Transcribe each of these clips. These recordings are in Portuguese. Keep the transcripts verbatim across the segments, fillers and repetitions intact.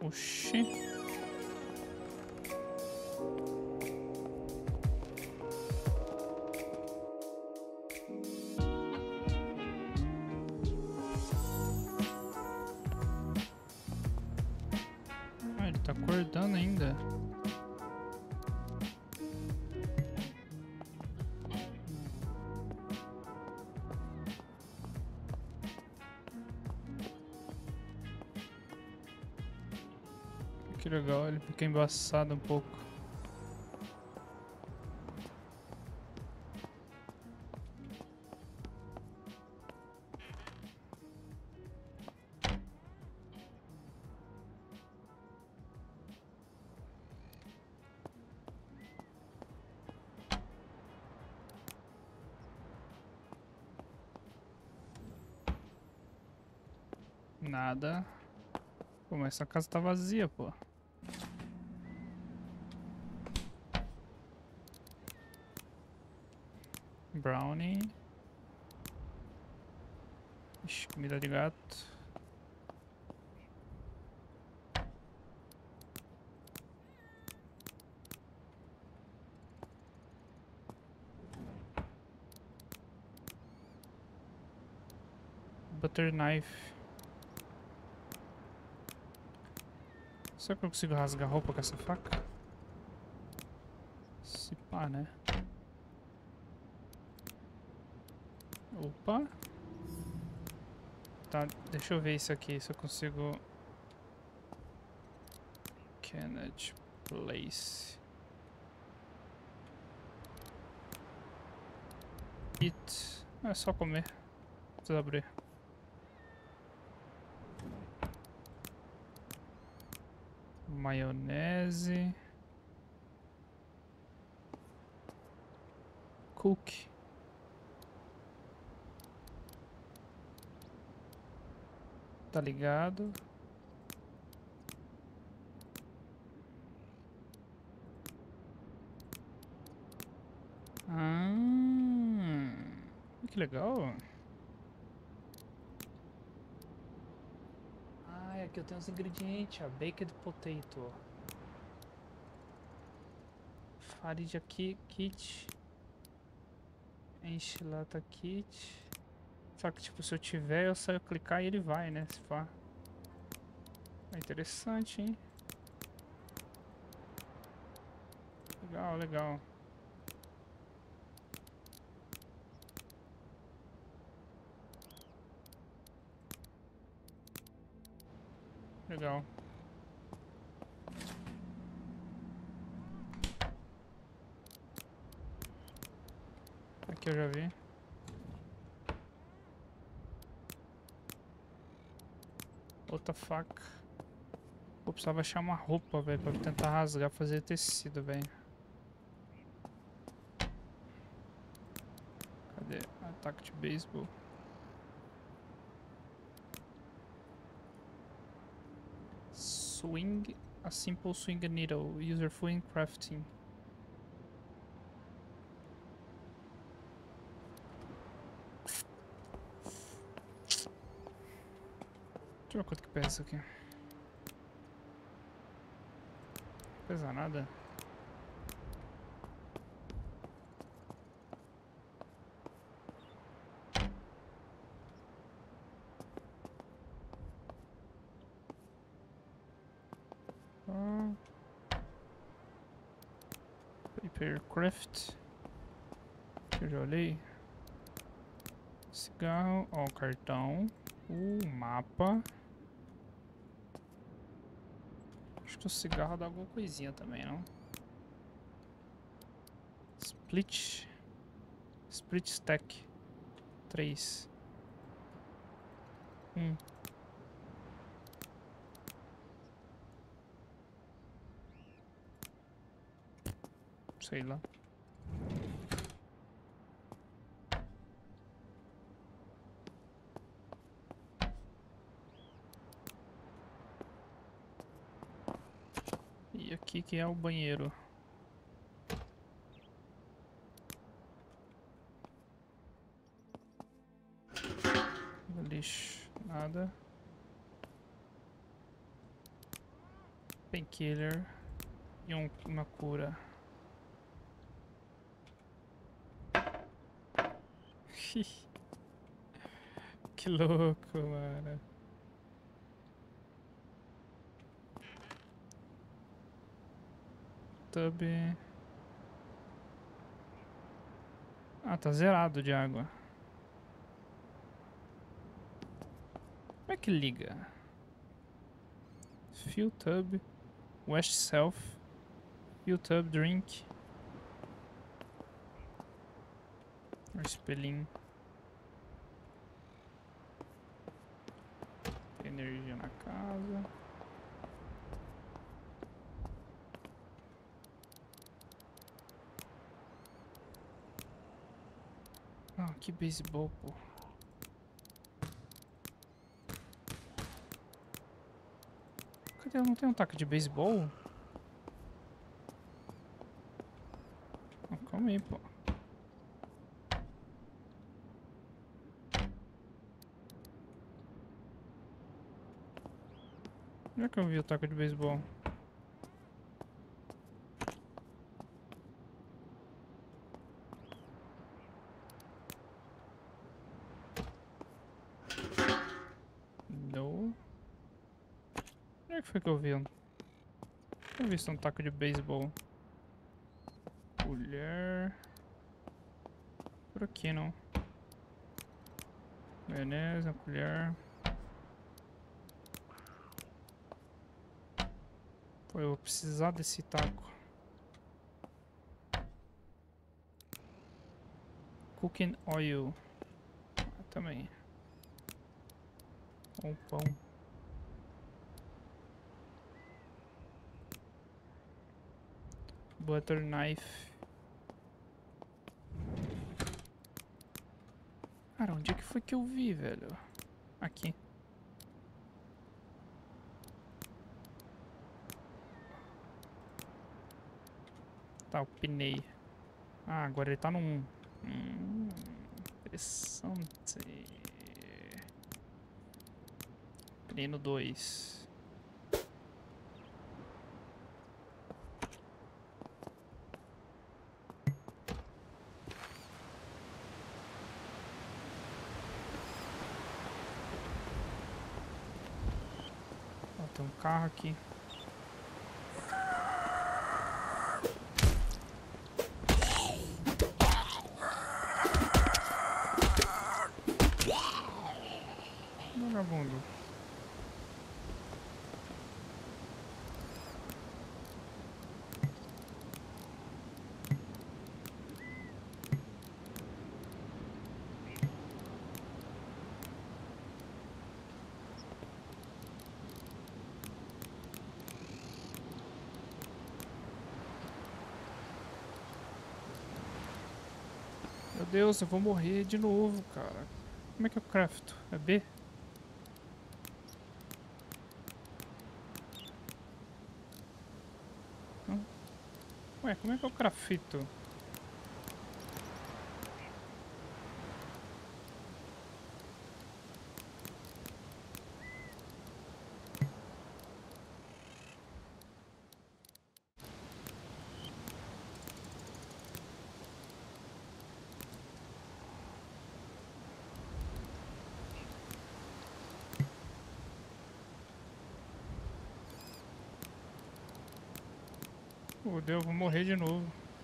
Oxi. Ah, ele tá acordando ainda. Que legal, ele fica embaçado um pouco. Nada. Pô, mas essa casa tá vazia, pô. Brownie. Ixi, comida de gato. Butter knife. Será que eu consigo rasgar a roupa com essa faca? Se pá, né? Opa. Tá, deixa eu ver isso aqui, se eu consigo... Kennedy Place. Eat. É só comer. Não precisa abrir. Maionese. Cook. Tá ligado? Ah, que legal. Ah, aqui eu tenho os ingredientes. A baked potato. Farinha aqui, kit. Enchilada kit. Só que tipo, se eu tiver, eu só clicar e ele vai, né? Se for. É interessante, hein? Legal, legal. Legal. Aqui eu já vi. Outra faca. Eu precisava achar uma roupa, velho, pra tentar rasgar, fazer tecido, velho. Cadê? Ataque de beisebol. Swing. A simple swing needle. Userful in crafting. Deixa eu ver quanto que pesa isso aqui. Não pesa nada. Ah. Papercraft. Que eu já olhei. Cigarro. Ó, o cartão. O mapa. Acho que o cigarro dá alguma coisinha também, não? Split. Split stack. Três. Um. Sei lá. E aqui que é o banheiro. Lixo. Nada. Painkiller e um, uma cura. Que louco, mano. Tub. Ah, tá zerado de água. Como é que liga? Fill tub. West Self. Fill tub drink. Um espelhinho. Tem energia na casa. Ah, que beisebol, pô. Cadê? Não tem um taco de beisebol? Ah, calma aí, pô. Onde é que eu vi o taco de beisebol? Não. Onde é que foi que eu vi? Eu não vi um taco de beisebol. Colher. Por aqui não. Beleza, colher. Pô, eu vou precisar desse taco. Cooking oil. Ah, também. Um pão. Butter knife. Cara, onde é que foi que eu vi, velho? Aqui. Tá, eu pinei. Ah, agora ele tá num... Hum, interessante. Pinei no dois. Ó, tem um carro aqui. Vagabundo. Meu Deus, eu vou morrer de novo, cara. Como é que eu crafto? É B? Hum? Ué, como é que eu crafto? Meu Deus, eu vou morrer de novo.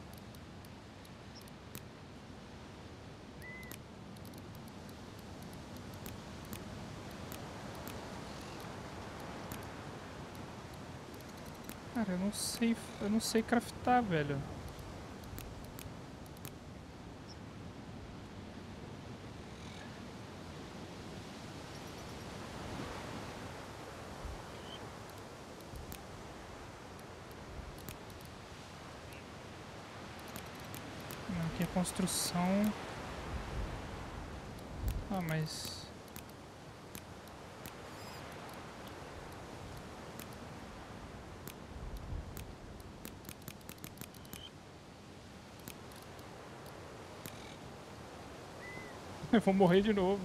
Cara, eu não sei, eu não sei craftar, velho. Aqui é construção. Ah, mas... eu vou morrer de novo.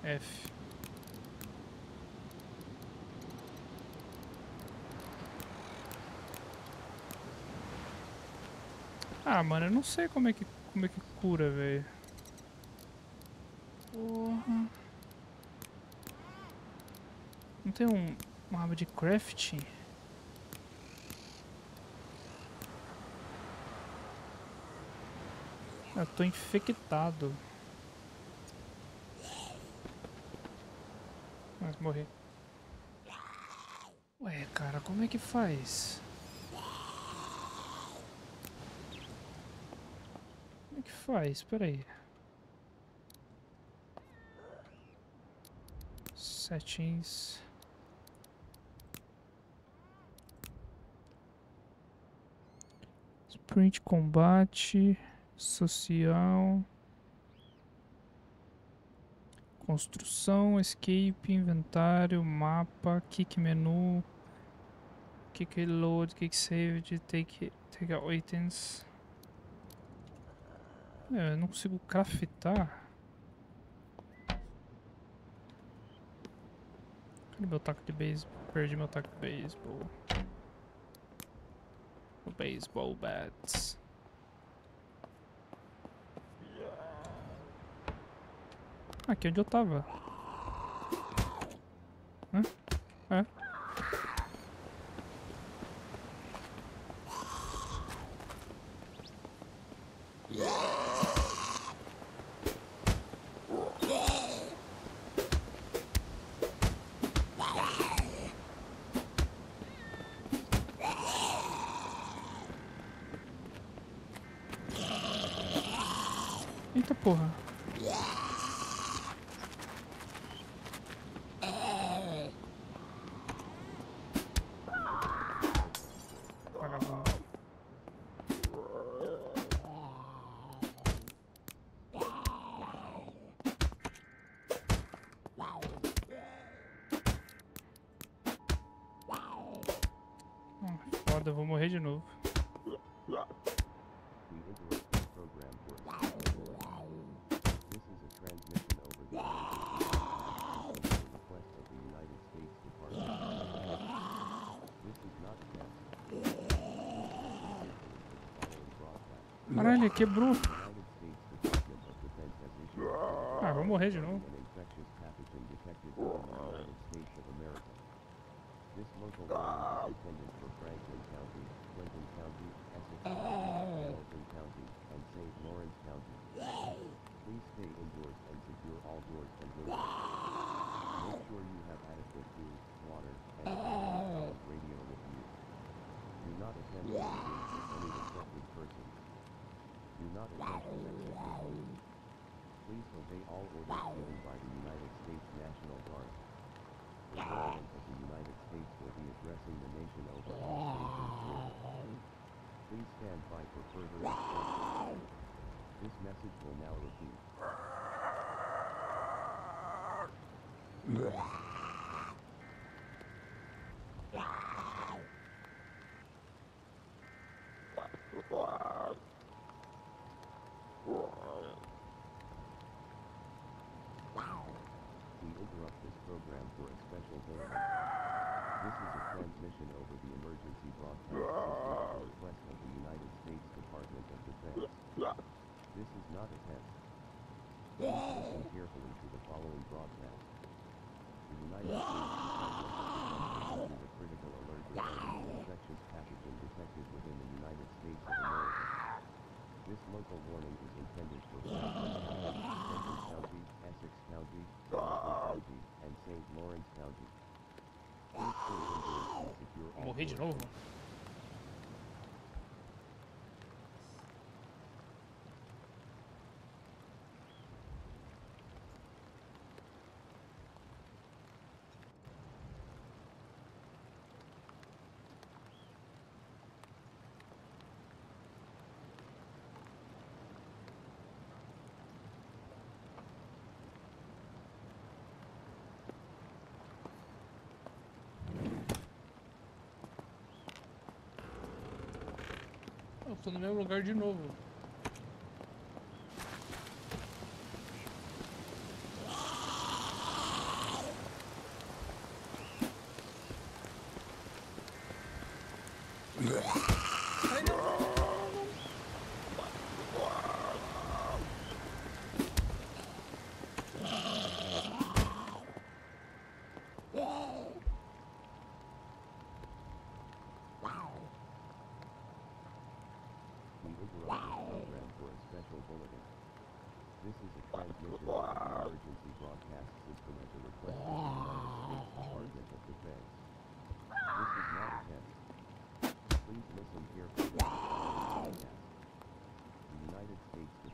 F. Ah, mano, eu não sei como é que, como é que cura, velho. Porra. Não tem um, uma aba de crafting? Eu tô infectado. Mas morri. Ué, cara, como é que faz? Como é que faz? Pera aí. Settings. Sprint combate. Social. Construção, escape, inventário, mapa, kick menu, kick load, kick saved, take, take out items. É, eu não consigo craftar. Cadê meu taco de beisebol? Perdi meu taco de beisebol. O baseball bats. Aqui onde eu tava. Hã? É. Eita porra. Vagabundo. Ah, foda, eu vou morrer de novo. Caralho, quebrou. Ah, vou morrer de novo. This local warning is intended for Franklin County, Clinton County, Essex County, Hamilton County, and Saint Lawrence County. Please stay indoors and secure all doors and windows. Make sure you have adequate food, water, and a radio with you. Do not attempt to engage with any respected person. Do not attempt to exit your home. Please obey all orders given by the United States National Guard. The President of the United States will be addressing the nation over Operation. Please stand by for further instructions. This message will now repeat. We interrupt this program for a special bulletin. This is a transmission over the emergency broadcast system at the request of the United States Department of Defense. This is not a test. Please listen carefully to the following broadcast. The United States Department of Defense issued a critical alert regarding an infectious pathogen detected within the United States of America. This local warning is intended for Franklin County, Clinton County, Essex County, Hamilton County, and Saint Lawrence County. Please stay indoors and secure all Morri de doors. novo. Eu tô no mesmo lugar de novo.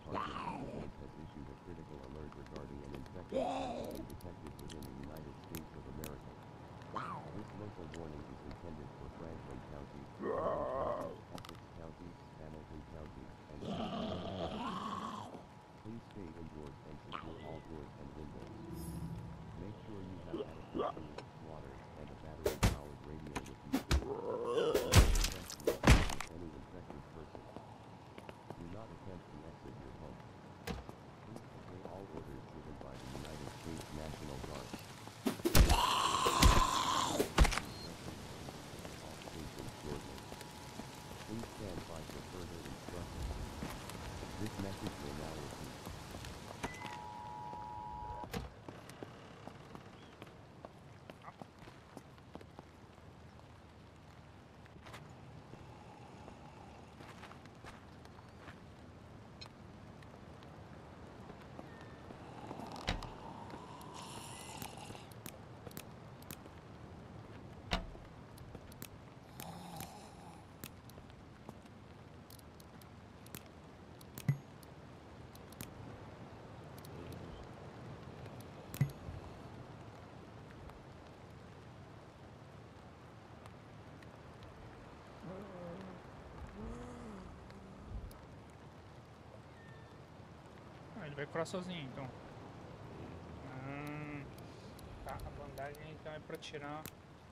Department has issued a critical alert regarding an infection detected within the United States of America. This local warning is intended for Franklin County, Essex County, Hamilton County, and please stay indoors and secure all doors and windows. Make sure you have adequate food, water, and a battery-powered radio with you. Any infected person. Do not attempt to exit your home. Please obey all orders given by the United States National Guard. Please stand by for further instructions. This message will now repeat. Ah, ele vai curar sozinho, então. Hum, tá, a bandagem então é pra tirar.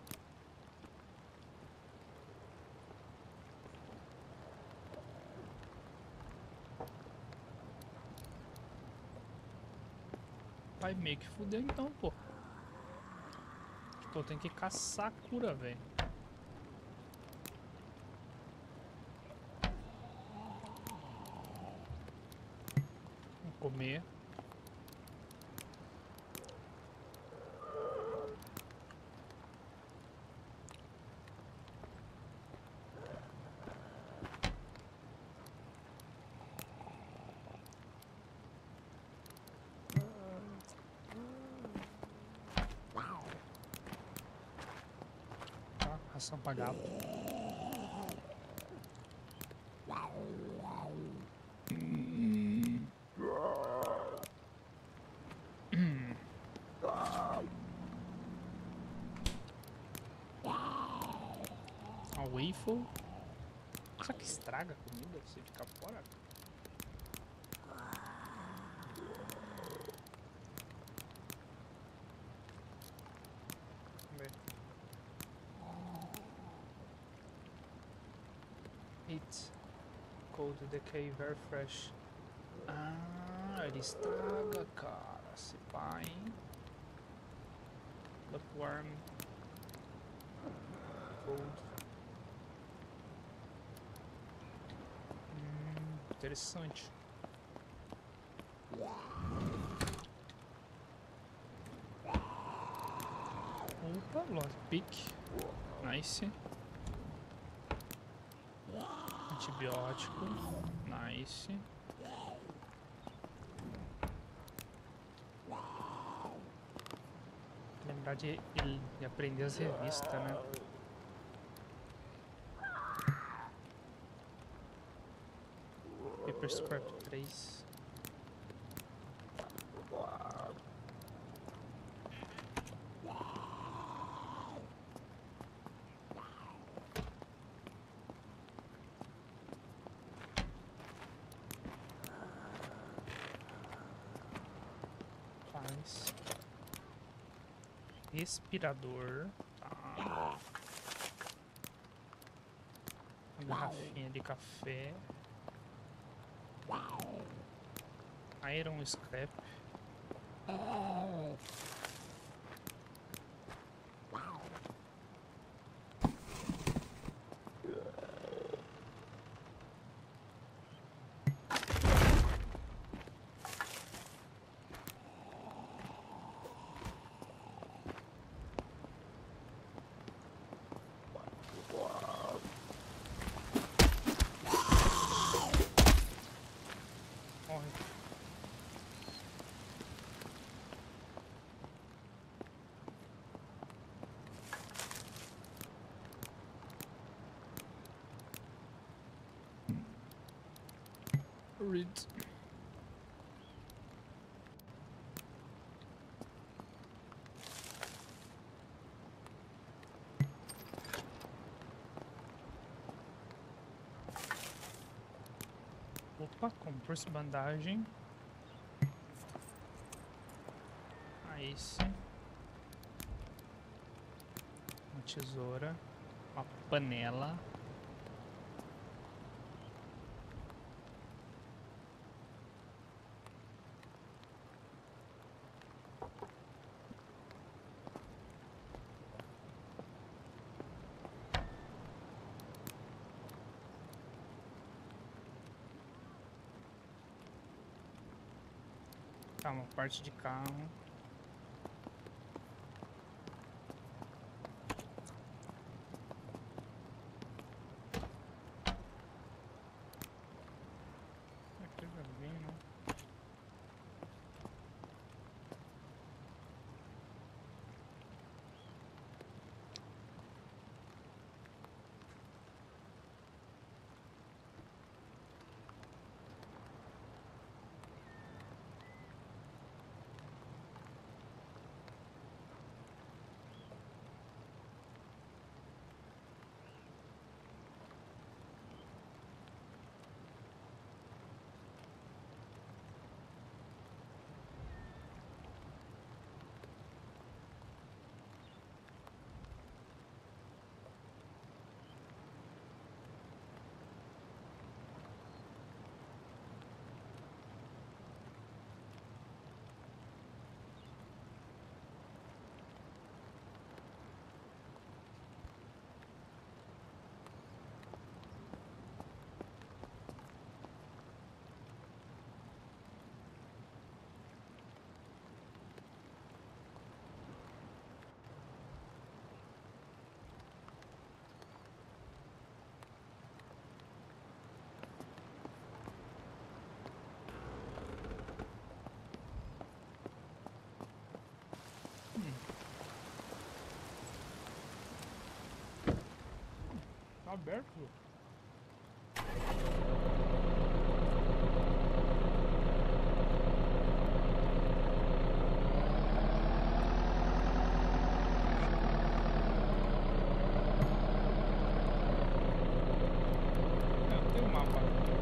Vai meio que fuder então, pô. Tipo, eu tenho que caçar a cura, velho. Comer. Tá, ração pra gato. A waffle. Será que estraga a comida se ficar fora? Vamos ver. Eat. Cold decay very fresh. Ah, ele estraga, cara. Se pá, hein? Bookworm. Cold. Hum, interessante. Opa, Lost Pick. Nice. Antibiótico. Nice. Lembrar de, de aprender as revistas, né? Paper Scrap três. Faz. Respirador. Tá. Uma garrafinha de café. Iron Scrap. Read. Reforço bandagem. Aí sim. Uma tesoura. Uma panela. Tá, uma parte de carro. Aqui vai vir, né? Tá aberto. Eu tenho um mapa.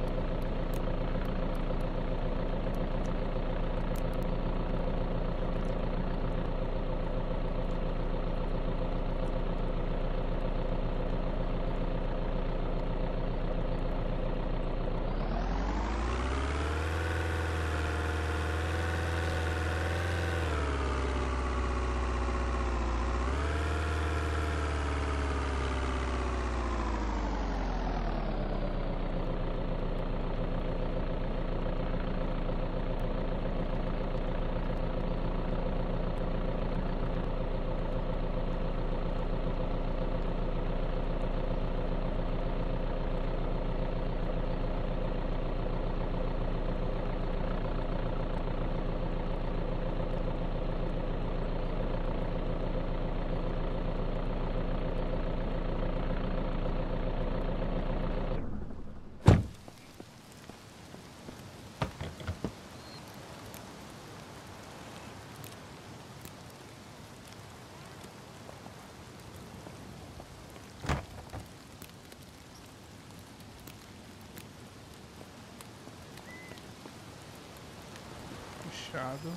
Puxado.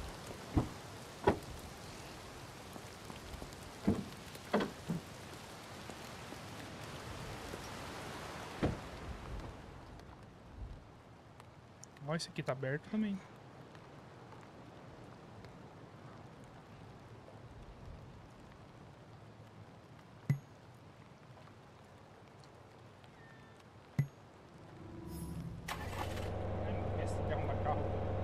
Ó, esse aqui tá aberto também. Ai, esse aqui arruma carro.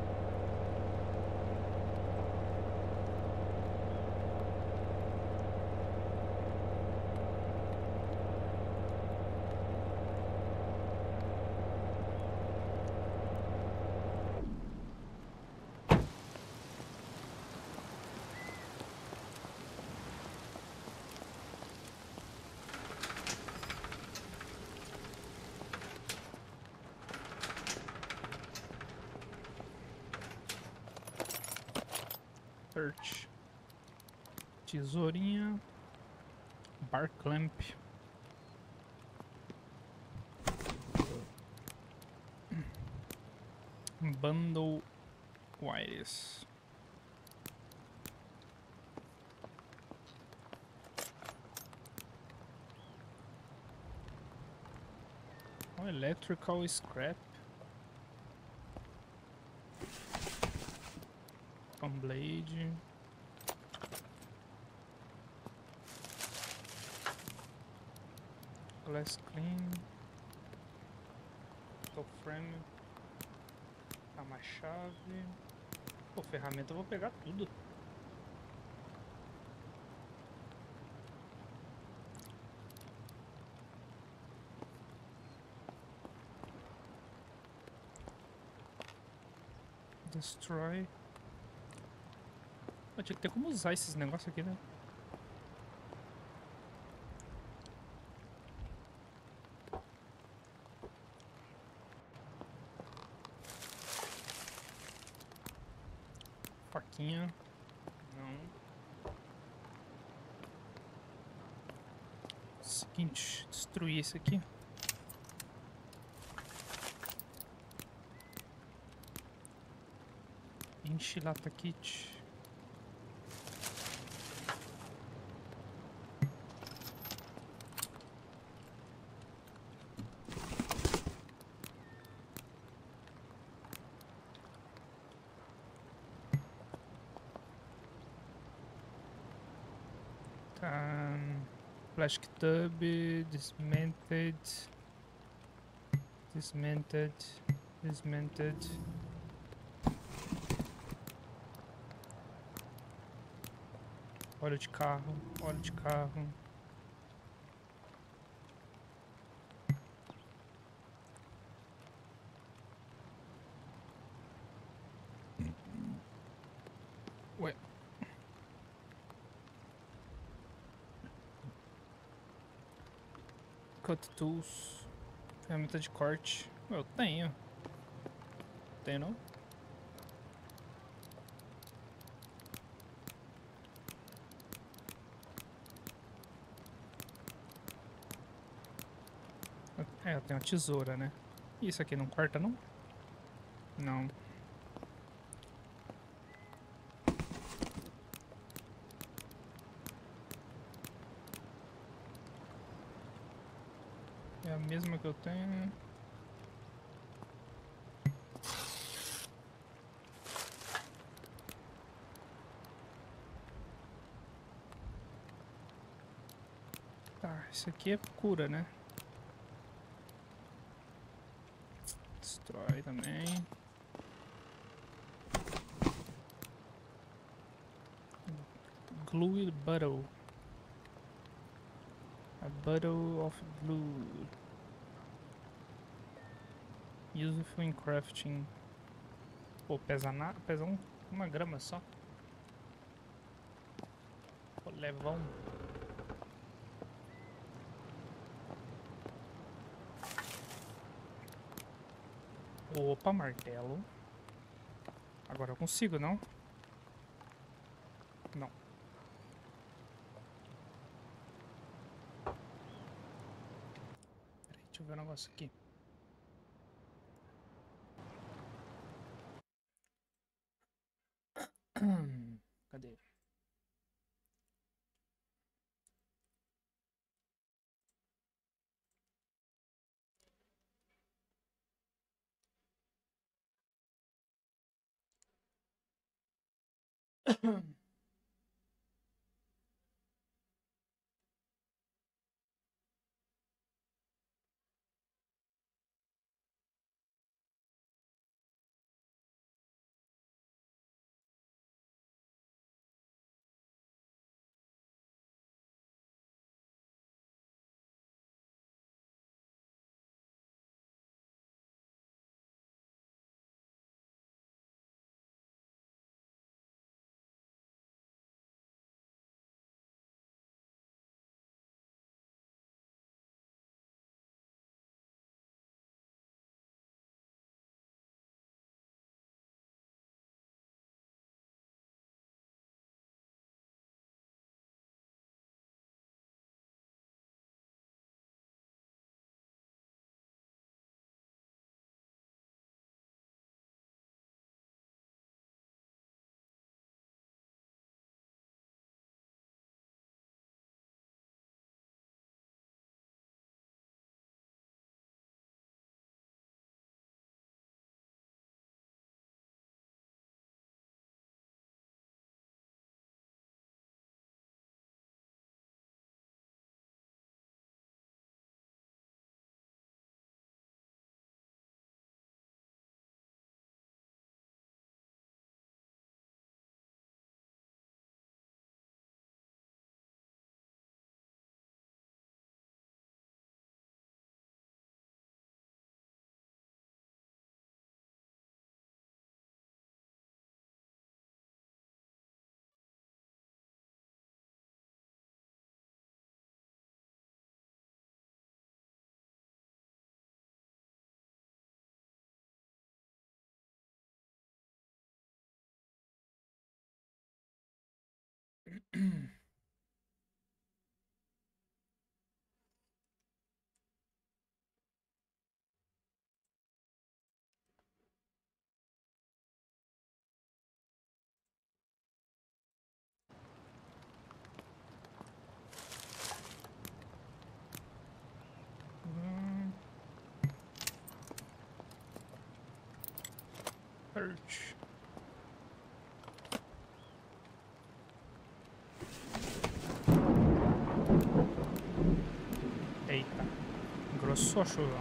Search. Tesourinha. Bar clamp. Bundle wires. Oh, electrical scrap. Fan blade. Glass clean. Top frame. Uma chave. Pô, ferramenta eu vou pegar tudo. Destroy. Eu tinha que ter como usar esses negócios aqui, né? Faquinha. Não. Seguinte, destruir esse aqui. Enche lata kit. Tá. Plastic tub, dismantled. Dismantled. Dismantled. Óleo de carro, óleo de carro. Ué. Cut tools. Ferramenta de corte. Eu tenho. Tem não? É, eu tenho uma tesoura, né? Isso aqui não corta, não? Não. É a mesma que eu tenho. Tá, isso aqui é cura, né? Destrói também. Glue bottle. A bottle of glue. Useful in crafting. Pô, pesa, na, pesa um, uma grama só. Pô, levão. Opa, martelo. Agora eu consigo, não? Não. Peraí, deixa eu ver um negócio aqui. Cadê? Hum. Search. Eita, engrossou a chuva.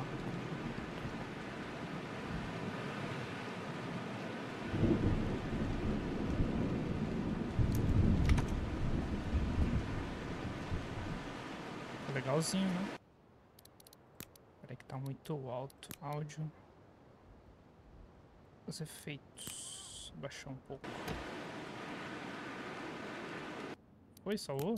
Legalzinho, né? Peraí que tá muito alto o áudio. Os efeitos. Baixar um pouco. Foi, salvou?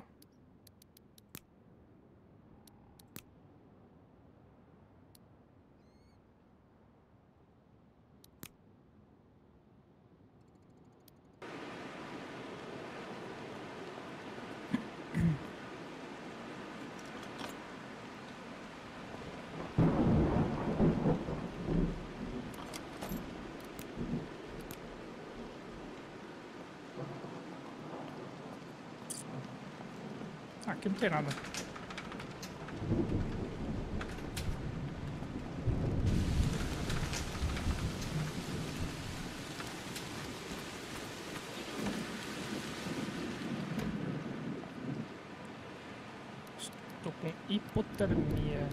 Ah, aqui não tem nada. Estou com hipotermia.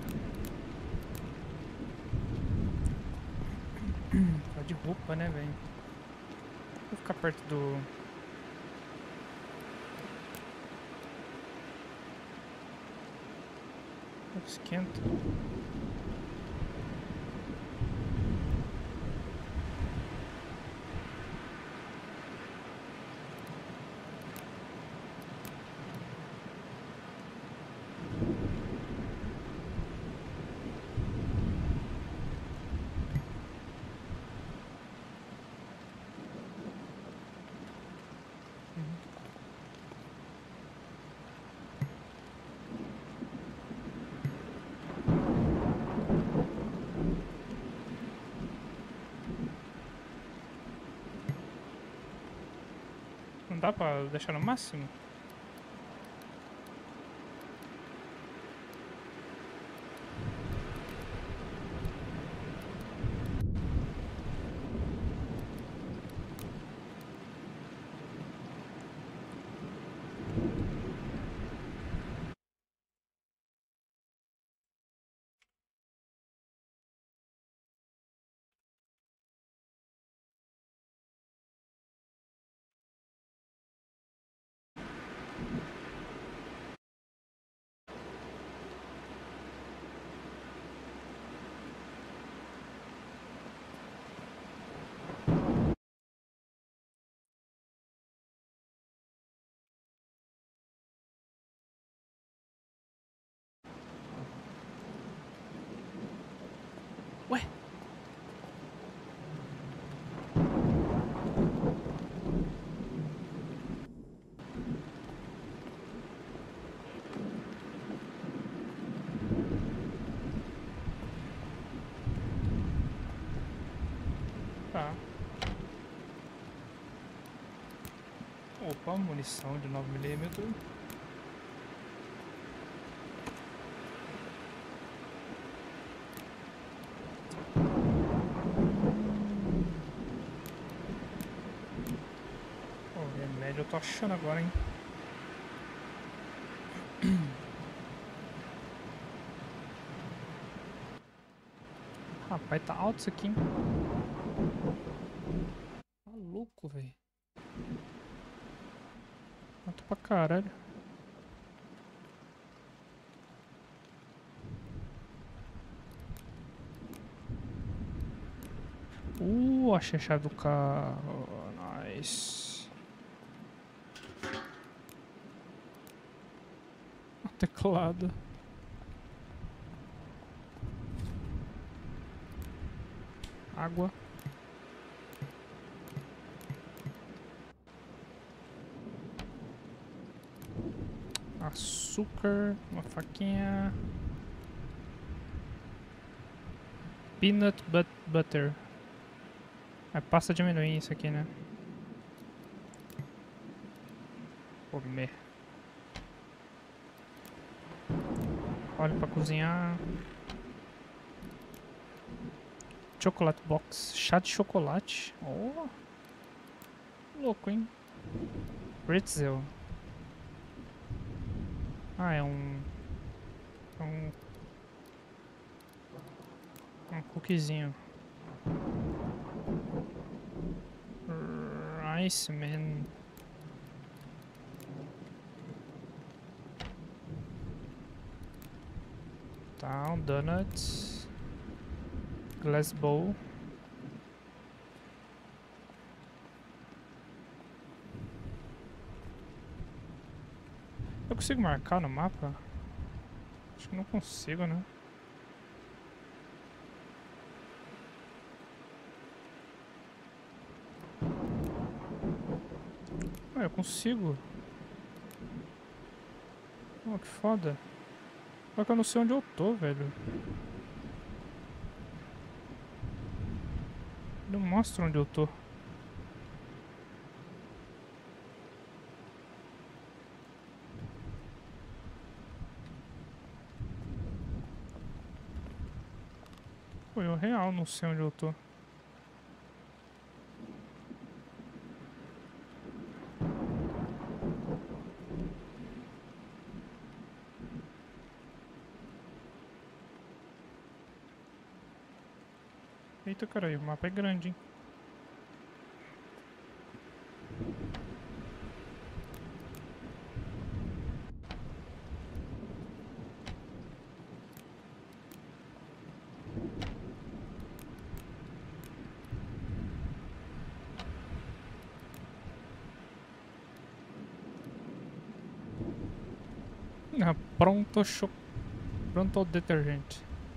Tá de roupa, né, velho? Vou ficar perto do... Esquenta. Não dá pra deixar no máximo? Ué? Tá. Opa, munição de nove milímetros. O remédio eu tô achando agora, hein? Rapaz, tá alto isso aqui, hein? Tá louco, velho. Alto pra caralho. Uh, achei a chave do carro. Nice. O teclado. Água. Açúcar, uma faquinha. Peanut but butter. É pasta de amendoim isso aqui, né? Comer. Óleo pra cozinhar. Chocolate box. Chá de chocolate. Oh. Louco, hein? Pretzel. Ah, é um... É um... Um cookiezinho. Rice Man. Tá, um donut. Glass bowl. Eu consigo marcar no mapa? Acho que não consigo, né? Ah, eu consigo. Oh, que foda. Só que eu não sei onde eu tô, velho. Não mostra onde eu tô. Pô, eu real não sei onde eu tô. Eita, caralho, o mapa é grande, hein? Ah, pronto, cho... pronto detergente.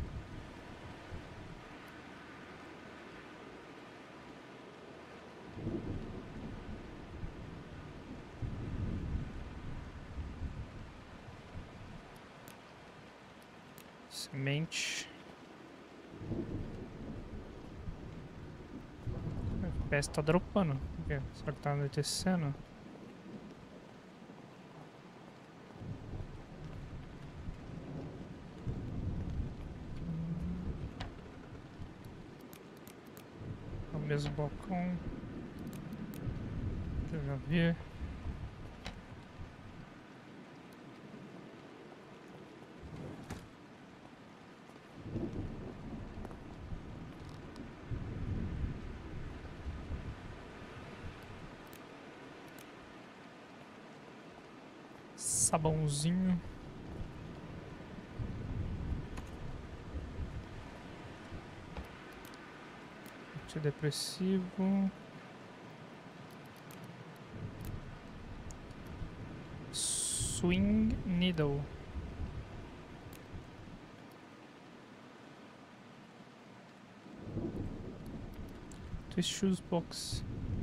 Semente. O F P S tá dropando. Por quê? Será que tá anoitecendo? É o mesmo balcão. Que eu já vi. Sabãozinho. Antidepressivo. Swing needle. Twist shoes box.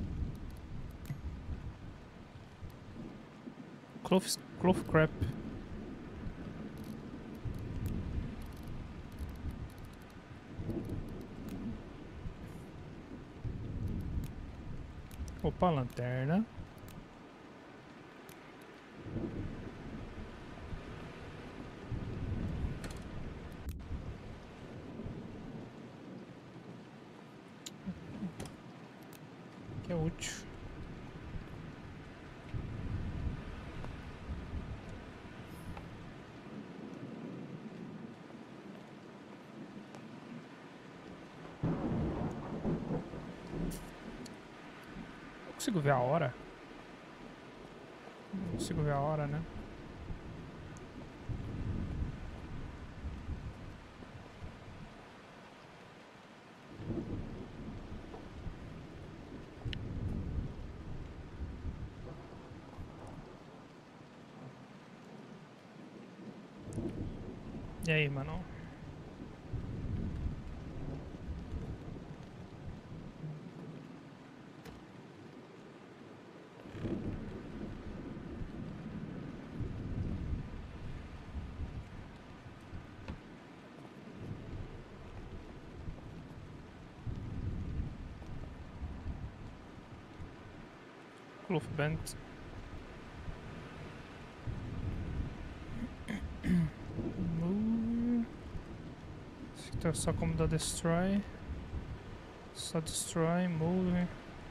Clove, clove crap. Opa, lanterna. Que é útil. Eu consigo ver a hora? Não consigo ver a hora, né? E aí, mano? Cloth Band. Move. Esse aqui tá só como dar Destroy. Só Destroy, Move.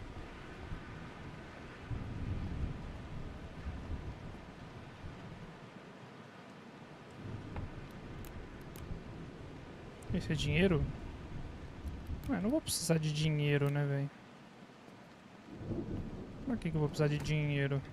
Esse é dinheiro? Ah, eu não vou precisar de dinheiro, né, velho? Pra que que eu vou precisar de dinheiro?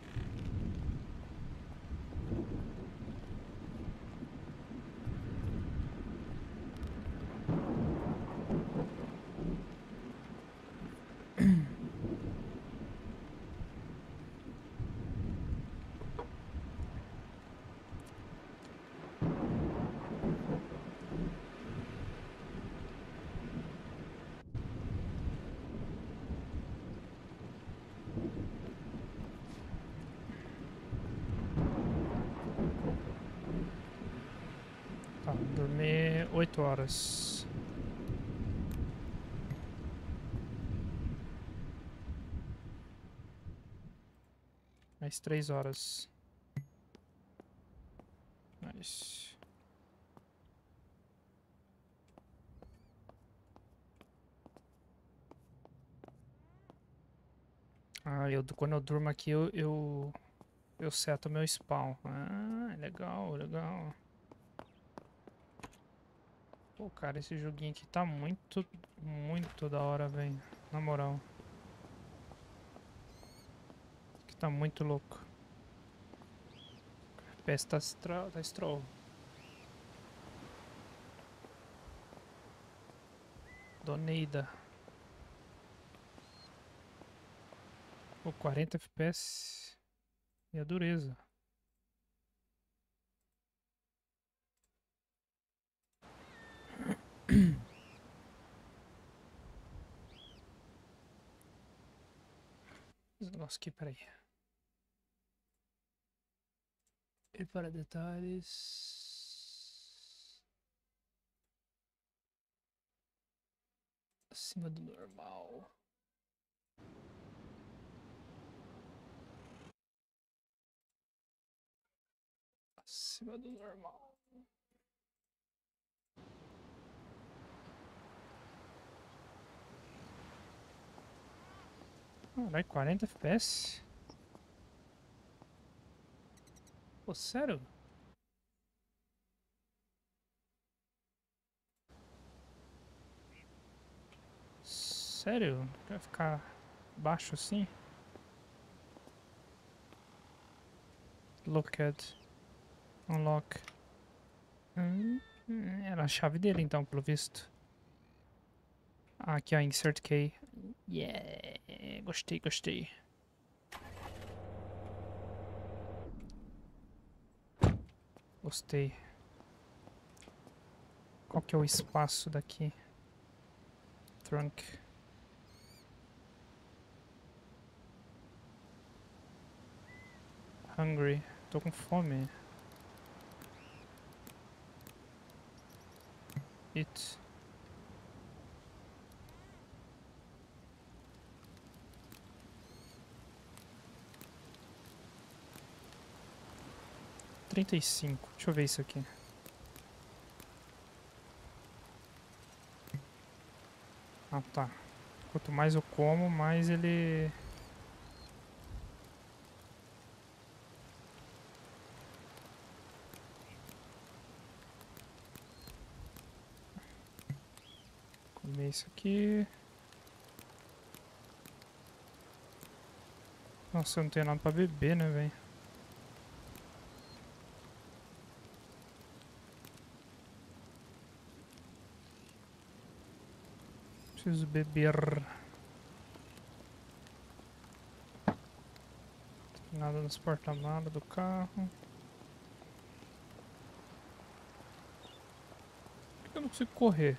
Tá, dormir oito horas. Mais três horas. Nice. Ah, eu, quando eu durmo aqui, eu, eu, eu seto meu spawn. Ah, legal, legal. Pô, cara, esse joguinho aqui tá muito, muito da hora, velho. Na moral. Que tá muito louco. O F P S tá, estra, tá stroll. Doneida. Pô, quarenta F P S. E a dureza. Esse negócio aqui, peraí. E para detalhes. Acima do normal. Acima do normal. Caralho, quarenta F P S? Pô, sério? Sério? Vai ficar baixo assim? Look at. Unlock. Hum, era a chave dele então, pelo visto. Ah, aqui ó, Insert Key. Yeah, gostei, gostei. Gostei. Qual que é o espaço daqui? Trunk. Hungry. Tô com fome. Eat. trinta e cinco. Deixa eu ver isso aqui. Ah, tá. Quanto mais eu como, mais ele... Comer isso aqui. Nossa, eu não tenho nada pra beber, né, velho? Preciso beber. Nada nos porta-malas do carro. Por que eu não consigo correr?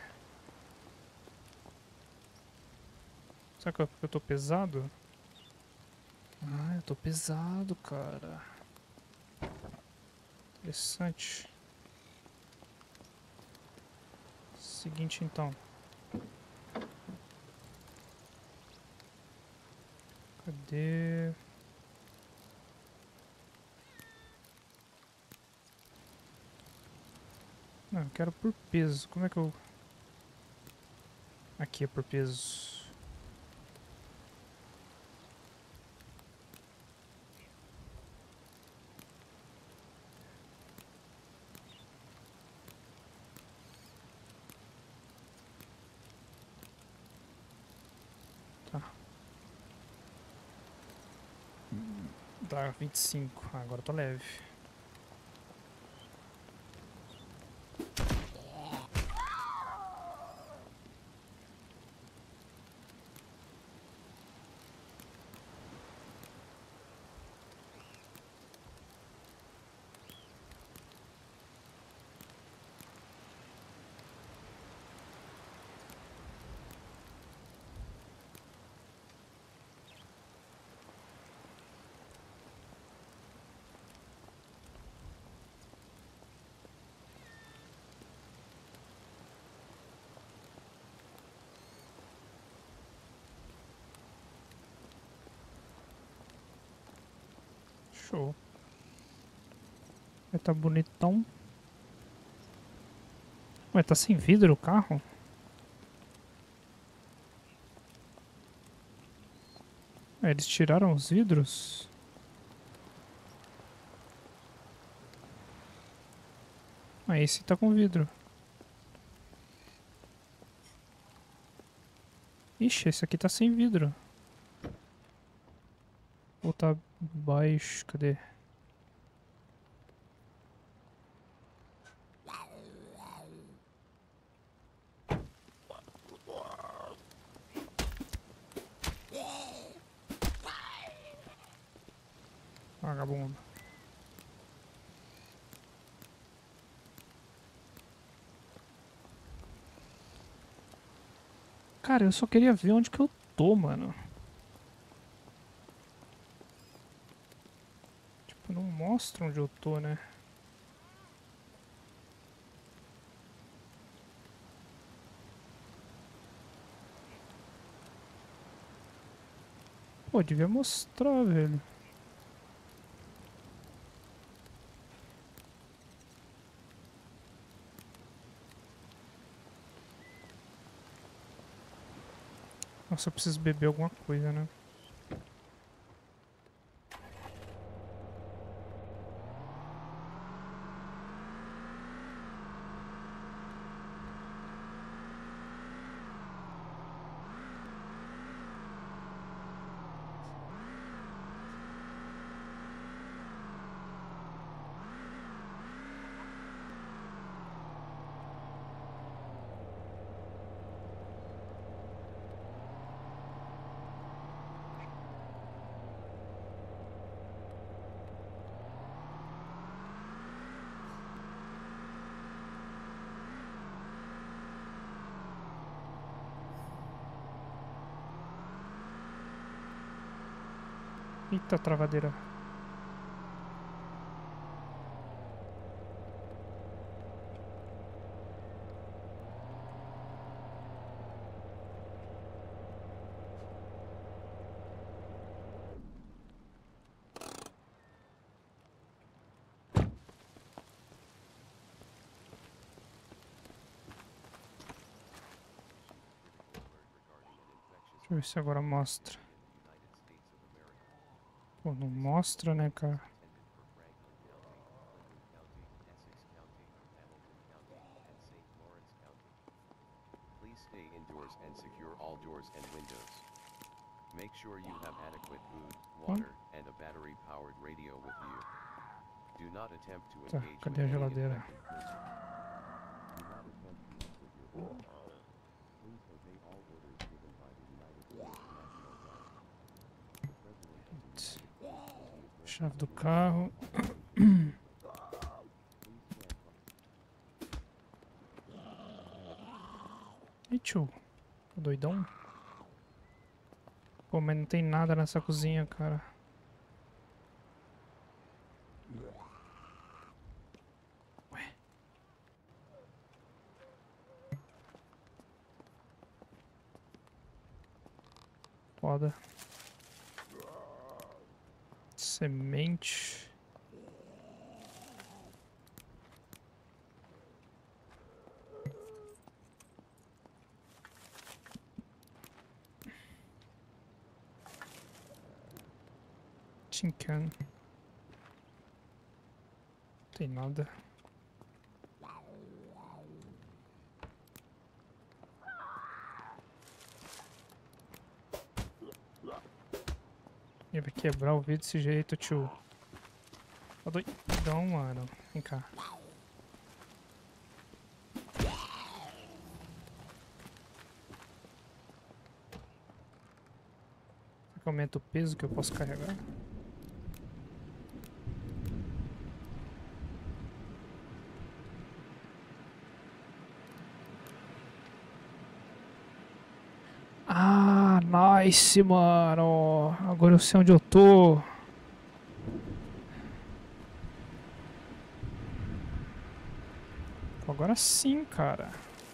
Será que é porque eu tô pesado? Ah, eu tô pesado, cara. Interessante. Seguinte, então. Cadê? Não, eu quero por peso. Como é que eu... Aqui é por peso. Tá. Tá, vinte e cinco. Ah, agora eu tô leve. Show. Vai tá bonitão. Ué, tá sem vidro o carro? É, eles tiraram os vidros? Ah, esse tá com vidro. Ixi, esse aqui tá sem vidro. Ou tá baixo? Cadê? Vagabundo. Cara, eu só queria ver onde que eu tô, mano. Tipo, não mostra onde eu tô, né? Pô, devia mostrar, velho. Nossa, eu preciso beber alguma coisa, né? Eita, travadeira. Deixa eu ver se agora mostra. Pô, não mostra, né, cara? Please stay indoors and secure all doors and windows. Make sure you have adequate food, water, and a battery-powered radio with you. Do not attempt to Tá, engage with cadê a any geladeira? infected person. Do not attempt to exit your home. Please obey all orders given by the United States National Guard. The President of the United States is the Chave do President. carro. Please stand by. Ih, tio. Tá doidão? Pô, mas não tem nada nessa cozinha, cara. Ué. Foda. Semente. Tin can. Não tem nada. Ele vai quebrar o vidro desse jeito, tio. Tá doidão, mano. Vem cá. Será que aumenta o peso que eu posso carregar? Ah, nice, mano. Agora eu sei onde eu tô. Agora sim, cara.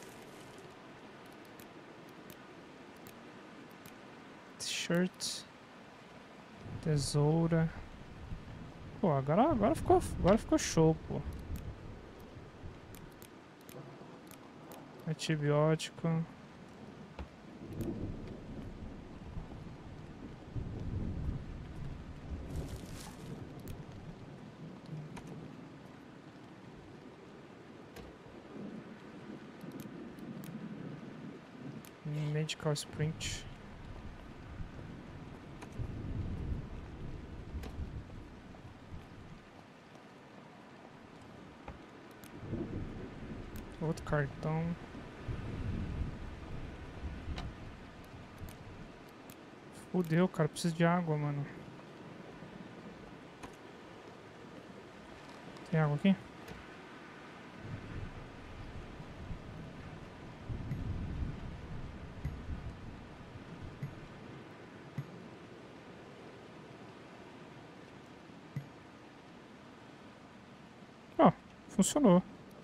T-shirt. Tesoura. Pô, agora, agora, ficou, agora ficou show, pô. Antibiótico. Medical sprint. Outro cartão. Fudeu, cara. Preciso de água, mano. Tem água aqui? Ó, funcionou.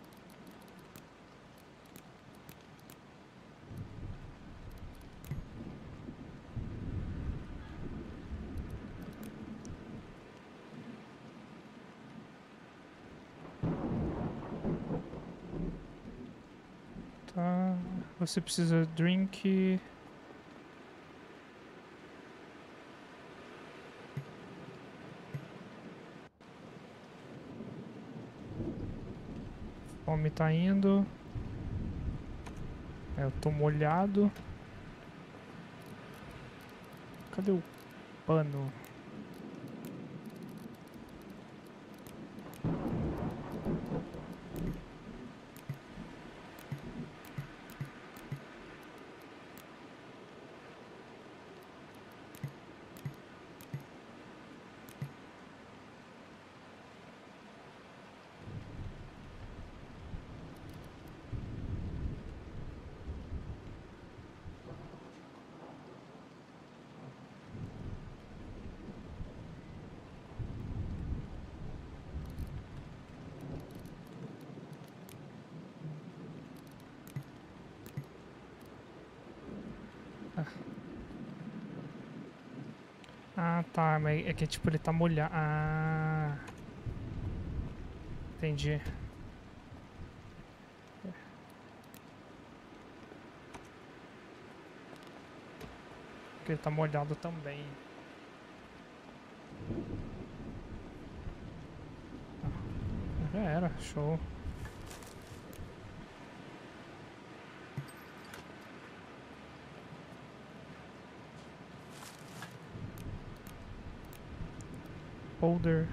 Tá. Você precisa drink. Fome tá indo. É, eu tô molhado. Cadê o pano? Ah, tá, mas é que tipo ele tá molhado. Ah, entendi. Porque ele tá molhado também. Ah, já era, show. Folder.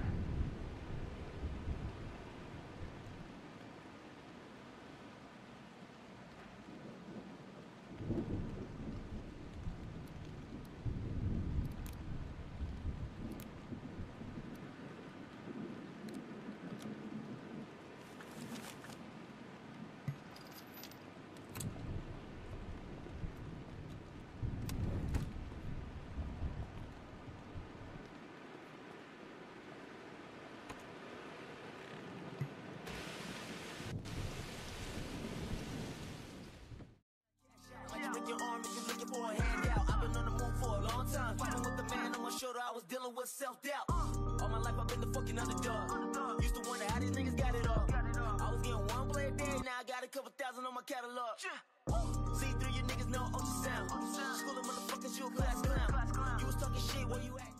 I was dealing with self-doubt. All been the fucking underdog. Used to wonder how these niggas got it all. I was getting one play a day, now I got a couple thousand on my catalog. See through you niggas know ultrasound. School of motherfuckers, you a class clown. You was talking shit where you at?